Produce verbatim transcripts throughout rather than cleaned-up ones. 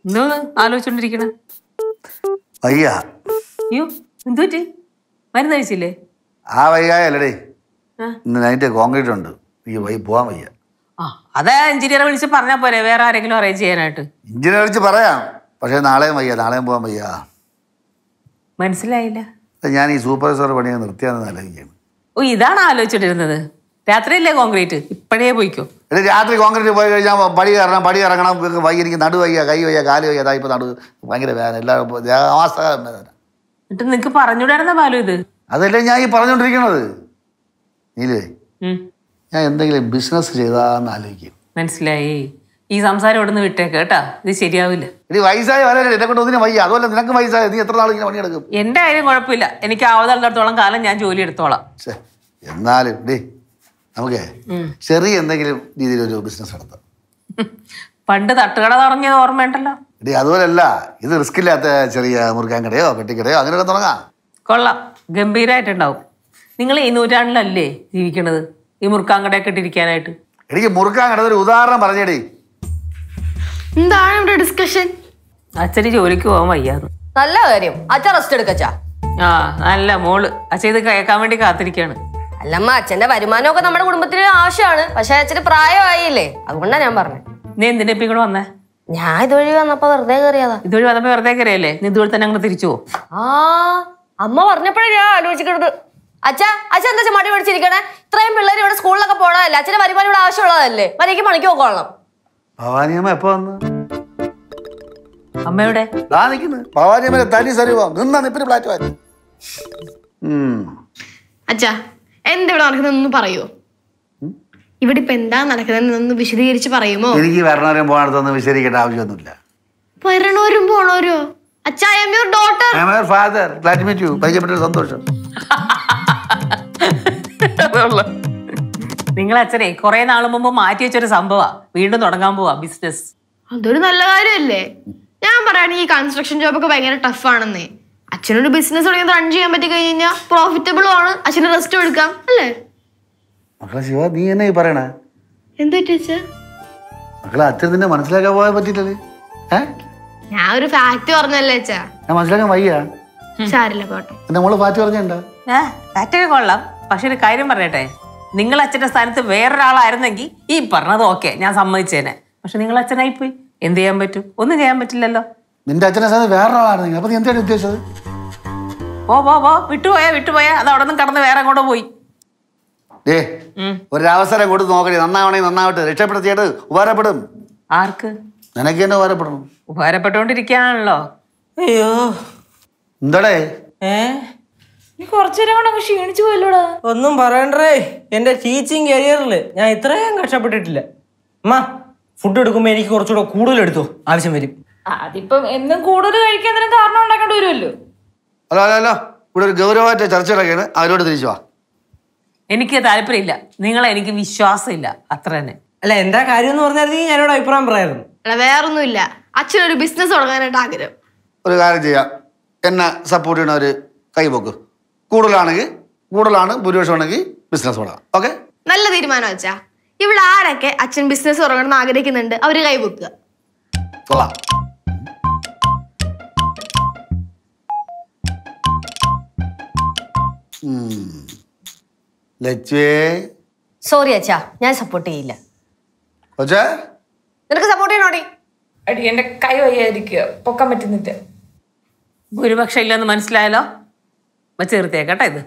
എന്തോന്ന് ആലോചിച്ചോണ്ടിരിക്കണ? വയ്യ. അയ്യോ എന്തു പറ്റി? മരുന്ന് കഴിച്ചില്ലേ? ആ വയ്യായല്ലേ ഇന്ന് നൈറ്റ് കോൺക്രീറ്റ് ഉണ്ട്, വൈ പോവാൻ വയ്യ. ആ അതാ എഞ്ചിനീയറെ വിളിച്ച് പറഞ്ഞാൽ പോരെ, വേറെ ആരെങ്കിലും അറേഞ്ച് ചെയ്യാനായിട്ട്. എഞ്ചിനീയറെ വിളിച്ച് പറയാം, പക്ഷേ നാളെയും വയ്യ, നാളെയും പോകാൻ വയ്യ. മനസ്സിലായില്ല. ഞാൻ ഈ സൂപ്പർവൈസർ പണിയെ നിർത്തിയാന്ന് ആലോചിക്കുകയാണ്. ഓ ഇതാണ് ആലോചിച്ചോണ്ടിരുന്നത്. രാത്രിയല്ലേ കോൺക്രീറ്റ്, ഇപ്പഴേ പോയിക്കോ. എടി രാത്രി കോൺക്രീറ്റ് പോയി കഴിഞ്ഞാൽ പടി കയറണം, പടി ഇറങ്ങണം, വയ്യ, എനിക്ക് നടു വയ്യ, കൈ വയ്യ, കാല് വയ്യ, അതാ ഇപ്പൊ നടു ഭയങ്കര വേദന, എല്ലാവരും അവസ്ഥ. എന്നിട്ട് നിനക്ക് പറഞ്ഞുകൂടായിരുന്ന ബാലു ഇത്? അതല്ലേ ഞാൻ ഈ പറഞ്ഞോണ്ടിരിക്കണത്. നീലേ ഞാൻ എന്തെങ്കിലും ബിസിനസ് ചെയ്താന്ന് ആലോചിക്കും. മനസ്സിലായി. ഈ സംസാരം ഇവിടെ നിന്ന് വിട്ടേക്ക് കേട്ടാ, ഇത് ശരിയാവില്ല. ഇനി വയസ്സായി വരാൻ എന്നെ കൊണ്ട് ഒന്നിനും വയ്യ, അതുപോലെ നിനക്ക് വയസ്സായ നീ എത്ര നാളിങ്ങനെ പണിയെടുക്കും? എന്റെ കാര്യം കുഴപ്പമില്ല, എനിക്ക് ആവതടത്തോളം കാലം ഞാൻ ജോലി എടുത്തോളാം. എന്നാലും ഡേ നമുക്കേ ചെറിയ എന്തെങ്കിലും രീതിയിലൊരു ബിസിനസ് നടത്താം. പണ്ട് തട്ടുകട തുടങ്ങിയത് ഓർമ്മയുണ്ടല്ലോ. ഡേ അതുപോലല്ല, ഇത് റിസ്ക് ഇല്ലാത്ത ചെറിയ മുറുക്കാൻ കടയോ പെട്ടിക്കടയോ അങ്ങനെയൊക്കെ തുടങ്ങാം. കൊള്ളാം, ഗംഭീരമായിട്ടുണ്ടാവും. നിങ്ങൾ ഈ നൂറ്റാണ്ടിലല്ലേ ജീവിക്കണത്, ഈ മുറുക്കാൻ കടയൊക്കെ ഇട്ടിരിക്കാനായിട്ട്? എനിക്ക് മുറുക്കാൻ കട ഒരു ഉദാഹരണം പറഞ്ഞേടി. എന്താണ് ഇവിടെ ഡിസ്കഷൻ? അച്ഛന് ജോലിക്ക് പോകാൻ വയ്യാന്ന്. നല്ല കാര്യം, അച്ഛൻ റെസ്റ്റ് എടുക്കച്ചാ. ആ നല്ല മോള്, അച്ഛൻ ഇത് കേൾക്കാൻ വേണ്ടി കാത്തിരിക്കാണ്. അല്ലമ്മ, അച്ഛന്റെ വരുമാനമൊക്കെ നമ്മുടെ കുടുംബത്തിന് ആവശ്യമാണ്, പക്ഷെ അച്ഛന് പ്രായമായില്ലേ, അതുകൊണ്ടാ ഞാൻ പറഞ്ഞത്. നീ എന്തിനാ ഇപ്പൊ ഇങ്ങോട്ട് വന്നേ? ഞാൻ ഇതുവഴി വന്നപ്പോ വെറുതെ കയറിയതാ. ഇതുവഴി വന്നപ്പോ വെറുതെ കയറിയല്ലേ? നീ ഇതുവഴി തന്നെ അങ്ങോട്ട് തിരിച്ചു പോകും. ആ അമ്മ പറഞ്ഞപ്പോഴേ ഞാൻ ആലോചിക്കണത്. അച്ഛാ അച്ഛൻ എന്താ മടി പിടിച്ചിരിക്കണേ? ഇത്രയും പിള്ളേർ ഇവിടെ സ്കൂളിലൊക്കെ പോണതല്ലേ, അച്ഛന്റെ വരുമാനം ഇവിടെ ആവശ്യമുള്ളതല്ലേ, മരിക്ക് പണിക്ക് പോക്കോളണം. ഭവാനിയമ്മ എപ്പോ വന്ന്? അമ്മയുടെ ഭവാനിയമ്മ തനി സരിവോ നിന്നാ നിപ്പിന് ഫ്ലാറ്റ് വാങ്ങി. അച്ഛാ എന്താ ഇവിടെ നടക്കുന്നതെന്ന് പറയോ? ഇവിടെ ഇപ്പൊ എന്താ നടക്കുന്നതെന്നൊന്ന് വിശദീകരിച്ച് പറയുമോ? എനിക്ക് വരണവരും പോകണത്തൊന്നും വിശദീകരിക്കേണ്ട ആവശ്യമൊന്നുമില്ല. വരണവരും പോണവരോ? അച്ഛാ I am your daughter. I am your father. Glad to meet you. പരിചയപ്പെട്ട സന്തോഷം. നിങ്ങൾ അച്ഛനെ കുറെ നാൾ മുമ്പ് മാറ്റി വെച്ചൊരു സംഭവ വീണ്ടും തുടങ്ങാൻ പോവാ ബിസിനസ്. അതൊരു നല്ല കാര്യമല്ലേ? ഞാൻ പറയുകയാണെങ്കിൽ ഈ കൺസ്ട്രക്ഷൻ ജോബൊക്കെ ഭയങ്കര ടഫ് ആണെന്നേ. അച്ഛനൊരു ബിസിനസ് തുടങ്ങി റൺ ചെയ്യാൻ പറ്റി കഴിഞ്ഞാൽ പ്രോഫിറ്റബിളും ആണ്, അച്ഛന് റെസ്റ്റ് എടുക്കാം അല്ലേ? മക്കളെ ശിവ നീ എന്നെ ഈ പറയണേ? എന്താ ടീച്ചർ? മക്കളെ അച്ഛൻ നിന്നെ മനസ്സിലാക്കാൻ പോകാൻ പറ്റിയിട്ടല്ലേ? ഞാൻ ഒരു ഫാക്ട് പറഞ്ഞല്ലേ അച്ഛാ. ഞാൻ മനസ്സിലാക്കാൻ വയ്യ. സാരില്ല പോട്ടെ. എന്റെ മോള് ഫാറ്റ് പറഞ്ഞിട്ടുണ്ടോ? ഫാറ്റൊക്കെ കൊള്ളാം, പക്ഷെ ഒരു കാര്യം പറയട്ടെ, നിങ്ങൾ അച്ഛന്റെ സ്ഥാനത്ത് വേറൊരാളായിരുന്നെങ്കിൽ ഈ പറഞ്ഞത് ഓക്കെ ഞാൻ സമ്മതിച്ചേനെ. പക്ഷെ നിങ്ങൾ അച്ഛനായി പോയി, എന്ത് ചെയ്യാൻ പറ്റും? ഒന്നും ചെയ്യാൻ പറ്റില്ലല്ലോ. നിന്റെ അച്ഛനെ സ്ഥാനത്ത് വേറൊരാളായിരുന്നെങ്കിൽ അപ്പൊ നീ എന്താണ് ഉദ്ദേശിച്ചത്? ഓ പോ പോ വിട്ടുപോയാ വിട്ടുപോയാ അത് അവിടെ നിന്ന് കടന്ന് വേറെ അങ്ങോട്ട് പോയി. ഏ ഒരവസരം കൊടുത്ത് നോക്കണേ, നന്നാവണേ നന്നാവട്ടെ, രക്ഷപ്പെടുത്തിയിട്ട് ഉപകാരപ്പെടും. ആർക്ക്? നിനക്ക് തന്നെ ഉപകാരപ്പെടണം. ഉപകാരപ്പെട്ടോണ്ടിരിക്കാണല്ലോ. അയ്യോ എന്താടേ ഏ നീ കുറച്ചേരം കൂടെ ക്ഷീണിച്ചു പോയല്ലോടാ. ഒന്നും പറയണ്ടേ, എന്റെ ടീച്ചിങ് കരിയറിൽ ഞാൻ ഇത്രയും കഷ്ടപ്പെട്ടിട്ടില്ല. അമ്മ ഫുഡ് എടുക്കുമ്പോ എനിക്ക് കുറച്ചുകൂടെ കൂടുതൽ എടുത്തോ, ആവശ്യം വരും. അതിപ്പം എന്നും കൂടുതൽ കഴിക്കാൻ കാരണം ഉണ്ടാക്കേണ്ടി വരുമല്ലോ. അല്ലോ അല്ലോ അല്ലോ ഇവിടെ ഒരു ഗൗരവമായിട്ട് ചർച്ച നടക്കുകയാണ്, അവരോട് തിരിച്ചു വാ. എനിക്ക് താല്പര്യമില്ല, നിങ്ങളെ എനിക്ക് വിശ്വാസമില്ല, അത്ര തന്നെ. അല്ല എന്താ കാര്യം എന്ന് പറഞ്ഞാൽ ഞാനോട് അഭിപ്രായം പറയായിരുന്നു. അല്ല വേറൊന്നുമില്ല, അച്ഛനൊരു ബിസിനസ് തുടങ്ങാനായിട്ട് ആഗ്രഹം. ഒരു കാര്യം ചെയ്യാം, എന്നെ സപ്പോർട്ട് ചെയ്യണ ഒരു കൈപോക്ക് കൂടുതലാണെങ്കിൽ കൂടുതലാണ്, ഭൂരിപക്ഷമാണെങ്കിൽ ബിസിനസ് തുടങ്ങാം. ഓക്കെ, നല്ല തീരുമാനം അച്ഛാ. ഇവിടെ ആരൊക്കെ അച്ഛൻ ബിസിനസ് തുടങ്ങണമെന്ന് ആഗ്രഹിക്കുന്നുണ്ട് അവര് കൈവെക്കുക. കൊള്ളാം. സോറി അച്ഛാ, ഞാൻ സപ്പോർട്ട് ചെയ്യില്ല. നിനക്ക് സപ്പോർട്ട് ചെയ്യണോടി? അടി എന്റെ കൈ വയ്യായിരിക്കുക, പൊക്കാൻ പറ്റുന്നില്ല. ഭൂരിപക്ഷം ഇല്ലെന്ന് മനസ്സിലായല്ലോ, ചേർത്തേക്കട്ടെ ഇത്.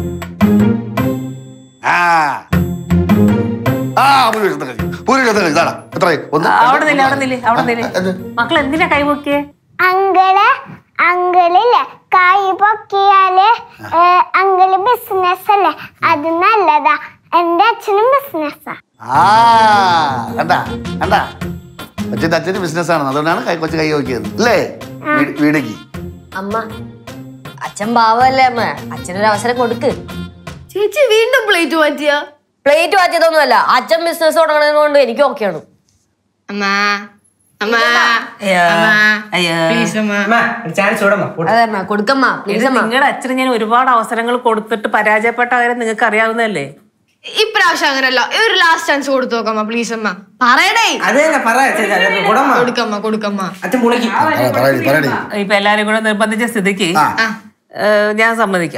അവിടെ നില്ല അവിടെ നില്ലേ അവിടെ നില്ലേ മക്കൾ എന്തിനാ കൈ പൊക്കിയേ? അങ്കിള് അങ്കിളില്ലേ കൈ പൊക്കിയാല് അങ്കിള് ബിസിനസ് അല്ലേ, അത് നല്ലതാ. എന്റെ അച്ഛനും ബിസിനസ്സാ. അച്ഛൻ്റെ അച്ഛന് ബിസിനസ് ആണ്, അതുകൊണ്ടാണ് കൈ കൊച്ചു കൈ നോക്കിയത് അല്ലേ? വീടേക്ക് അമ്മ അച്ഛൻ പാവല്ലേ അമ്മ, അച്ഛനൊരു അവസരം കൊടുക്ക്. ചേച്ചി വീണ്ടും പ്ലേറ്റ് മാറ്റിയ? പ്ലേറ്റ് മാറ്റിയതൊന്നുമല്ല, അച്ഛൻ ബിസിനസ് തുടങ്ങണത് കൊണ്ട് എനിക്ക് ഓക്കെയാണ്. നിങ്ങളുടെ അച്ഛന് ഞാൻ ഒരുപാട് അവസരങ്ങൾ കൊടുത്തിട്ട് പരാജയപ്പെട്ട കാര്യം നിങ്ങൾക്ക് അറിയാവുന്നതല്ലേ? ഇപ്രാവശ്യം അങ്ങനല്ല ഒരു ലാസ്റ്റ് ചാൻസ് കൊടുത്തു നോക്കമ്മ പ്ലീസ് അമ്മ പറയണേ അത് തന്നെ പറ കൊടുമ്മ കൊടുക്കമ്മ കൊടുക്കമ്മ അച്ഛൻ പൊളിക്കും. ഇപ്പൊ എല്ലാരും കൂടെ നിർബന്ധിച്ച സ്ഥിതിക്ക് ഏഹ്, ഞാൻ സമ്മതിക്കാം.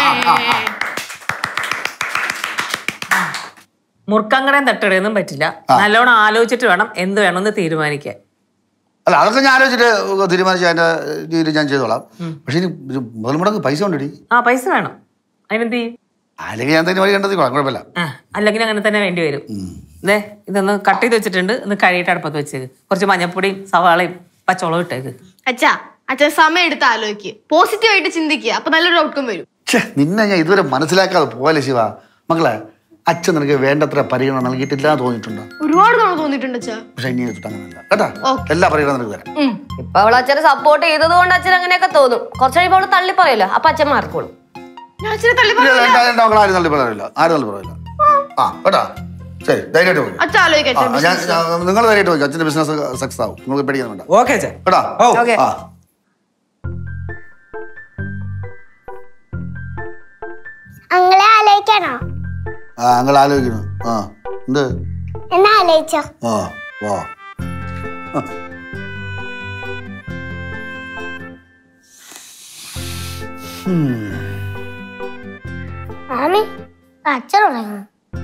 മുറുക്കങ്ങടേം തട്ടടയൊന്നും പറ്റില്ല. നല്ലോണം ആലോചിച്ചിട്ട് വേണം എന്ത് വേണമെന്ന് തീരുമാനിക്കാൻ. അല്ല അതൊക്കെ ഞാൻ ആലോചിച്ചിട്ട് തീരുമാനിച്ചു അതിന്റെ രീതിയിൽ ഞാൻ ചെയ്തോളാം. പക്ഷെ ഇനി മുതൽ മുടക്ക് പൈസ കൊണ്ടിടി. ആ പൈസ വേണം. അതിനെന്ത് ചെയ്യും? അല്ലെങ്കിൽ ഞാൻ തന്നെ വഴി കണ്ടെത്തിക്കോളാം, കുഴപ്പമില്ല. ആ അല്ലെങ്കിൽ അങ്ങനെ തന്നെ വേണ്ടി വരും. ഇതേ ഇതൊന്ന് കട്ട് ചെയ്ത് വെച്ചിട്ടുണ്ട്. ഒന്ന് കഴിയിട്ട് അടുപ്പത്ത് വെച്ചേക്ക്. കുറച്ച് മഞ്ഞപ്പൊടിയും സവാളയും പച്ചവളവും ഇട്ടേക്ക്. അച്ഛാ അച്ഛൻ സമയം എടുത്ത് ആലോചിക്കുക, പോസിറ്റീവ് ആയിട്ട് ചിന്തിക്കുക, അപ്പൊ നല്ലൊരു ഔട്ട്കം വരും. ഛേ നിന്നെ ഞാൻ ഇതുവരെ മനസ്സിലാക്കാതെ പോലെ ശിവ. മക്കളെ അച്ഛൻ നിനക്ക് വേണ്ടത്ര പരിഗണന നൽകിയിട്ടില്ല തോന്നിയിട്ടുണ്ടോ? ഒരുപാട് തവണ തോന്നിയിട്ടുണ്ട് അച്ഛാ. പക്ഷെ ഇനി അങ്ങനെയല്ല കേട്ടാ. എല്ലാ പരിഗണന നിനക്ക് തരാം. ഇപ്പൊ അവൾ അച്ഛനെ സപ്പോർട്ട് ചെയ്തത് കൊണ്ട് അച്ഛൻ അങ്ങനെയൊക്കെ തോന്നും. കുറച്ച് കഴിയുമ്പോൾ അവള് തള്ളി പറയല്ലോ, അപ്പൊ അച്ഛൻ മാറിക്കോളും. ഞാൻ അച്ഛനെ തള്ളി ഇല്ല, എന്റെ എന്റെ മക്കൾ ആരും തള്ളി പറയില്ല, ആരും തള്ളി പറയില്ല. ആ കേട്ടാ, ശരി ധൈര്യമായിട്ട് പോയി. അച്ഛൻ ആലോചിക്കാം. നിങ്ങൾ ധൈര്യമായിട്ട് പോയി. അച്ഛന്റെ ബിസിനസ് സക്സസ് ആവും, നിങ്ങൾക്ക് പേടിക്കാൻ വേണ്ട. ഓക്കെ അച്ഛൻ. കേട്ടാ. ഓക്കെ. ആ അങ്ങളെ ആലോചിക്കണോ? ആ നിങ്ങൾ ആലോചിക്കണം. ആ എന്ത് എന്നാ ആലോചിച്ചോ. ആ വാ. മാമി അച്ഛൻ ഉറങ്ങും.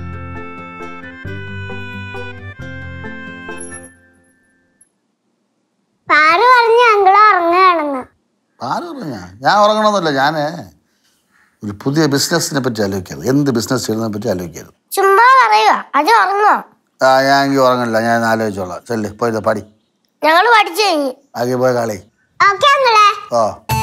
പാറു പറഞ്ഞ അങ്കിള് ഉറങ്ങുകയാണെന്ന്. ആരും പറഞ്ഞ ഞാൻ ഉറങ്ങണമെന്നില്ല. ഞാൻ ഒരു പുതിയ ബിസിനസ്സിനെ പറ്റി ആലോചിക്കാറ്. എന്ത് ബിസിനസ് ചെയ്യുന്നതിനെ പറ്റി ആലോചിക്കാറ്. ചുമ്മാ പറയുക, അത് ഉറങ്ങോ? ആ ഞാൻ എനിക്ക് ഉറങ്ങില്ല, ഞാൻ ആലോചിച്ചോളാം. ചെല്ല് പോയത് പാടി. ഞങ്ങള് പഠിച്ചു കഴിഞ്ഞു. ആകെ പോയ കാളി. ഓക്കെ അങ്ങളെ. ഓ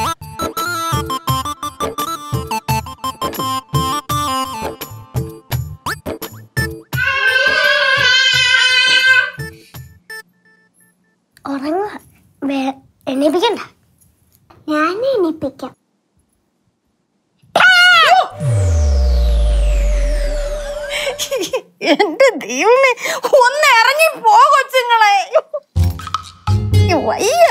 ഉറങ്ങുക, എണീപ്പിക്കണ്ട, ഞാൻ എണീപ്പിക്കാം. എന്റെ ദൈവമേ, ഒന്ന് ഇറങ്ങി പോ കൊച്ചുങ്ങളെ. വയ്യ.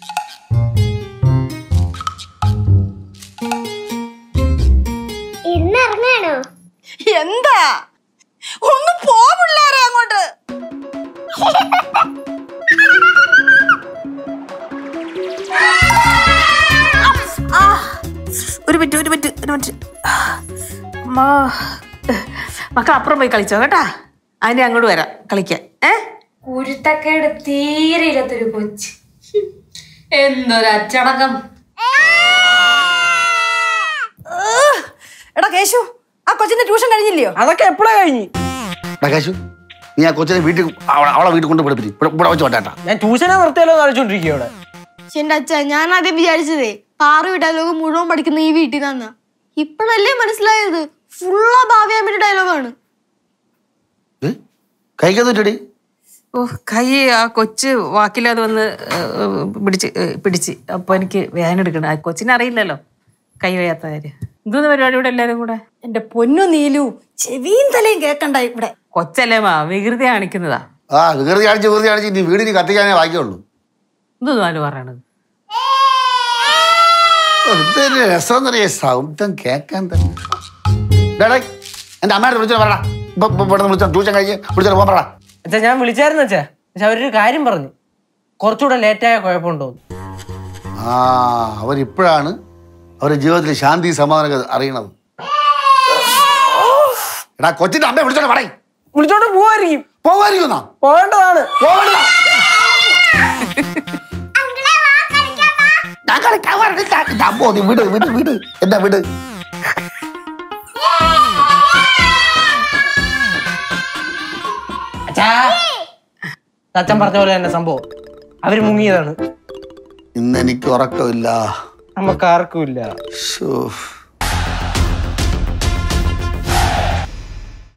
ഇന്ന് ഇറങ്ങാണോ? എന്താ ഒന്ന് പോ പിള്ളേരെ അങ്ങോട്ട്. ഒരു മിനിറ്റ് ഒരു മിനിറ്റ് ഒരു മിനിറ്റ്. മക്കൾ അപ്പുറം പോയി കളിച്ചോ കേട്ടാ. അതിന്റെ അങ്ങോട്ട് വരാം കളിക്കാൻ. ഏ കുരുത്തക്കേട് തീരെ ഇല്ലാത്തൊരു കൊച്ച്. എന്തൊരു അച്ചടക്കം. എടാ കേശു, ആ കൊച്ചിന്റെ ട്യൂഷൻ കഴിഞ്ഞില്ലയോ? അതൊക്കെ എപ്പോഴാ കഴിഞ്ഞു? കേശു നീ ആ കൊച്ചിനെ വീട്ടിൽ അവളെ വീട്ടിൽ കൊണ്ട് പഠിപ്പിച്ചു ഇവിടെ വെച്ച് വേണ്ടാ. ഞാൻ ട്യൂഷനെ നിർത്തിയാലോ എന്ന് ആലോചിച്ചോണ്ടിരിക്കും ഇവിടെ. എന്റെ അച്ഛ ഞാൻ ആദ്യം വിചാരിച്ചതേ പാറു ഡയലോഗ് മുഴുവൻ പഠിക്കുന്ന ഈ വീട്ടിൽ നിന്നാ. ഇപ്പോഴല്ലേ മനസ്സിലായത് ഫുള്ള ഭാവിയാമിന്റെ ഡയലോഗാണ്. കൈക്കന്നിട്ടടി. ഓ കൈ ആ കൊച്ച് വാക്കില്ലാതെ വന്ന് പിടിച്ച് പിടിച്ച് അപ്പൊ എനിക്ക് വേദന എടുക്കണം. ആ കൊച്ചിനെ അറിയില്ലല്ലോ കൈ വയ്യാത്ത കാര്യം. എന്തോന്ന് പരിപാടി ഇവിടെ എല്ലാരും കൂടെ? എന്റെ പൊന്നു നീലു, ചെവിയും തലയും കേക്കണ്ട ഇവിടെ. കൊച്ചല്ലേ മാ വികൃതി കാണിക്കുന്നതാ. ആ വികൃതി കാണിച്ച് വികൃതി കാണിച്ച് ഇനി വീടിന് കത്തിക്കാനേ ബാക്കിയുള്ളൂ. എന്തോന്നു പറയണത്? രസം എന്നറിയ ശബ്ദം കേക്കാൻ തന്നെ. എന്റെ അമ്മയുടെ വിളിച്ചോ പറടാ. വിളിച്ചോ ട്യൂഷൻ കഴിഞ്ഞ് വിളിച്ചോ പോകാൻ പറടാ. അച്ഛാ ഞാൻ വിളിച്ചായിരുന്നു അച്ഛാ. പക്ഷെ അവരൊരു കാര്യം പറഞ്ഞു, കുറച്ചുകൂടെ ലേറ്റായ കുഴപ്പമുണ്ടോ. ആ അവരിപ്പോഴാണ് അവരുടെ ജീവിതത്തിൽ ശാന്തി സമാധാനം അറിയണത്. എടാ കൊച്ചിന്റെ അമ്മയെ വിളിച്ചോണ്ട് പറയും. വിളിച്ചോണ്ട് പോവായിരിക്കും. പോവായിരിക്കും പോകേണ്ടതാണ്. വിട് വിട് വിട് എന്താ വിട്. അച്ഛൻ പറഞ്ഞ പോലെ തന്നെ സംഭവം. അവര് മുങ്ങിയതാണ്. ഇന്ന് എനിക്ക് ഉറക്കമില്ല. നമുക്ക് ആർക്കും ഇല്ല.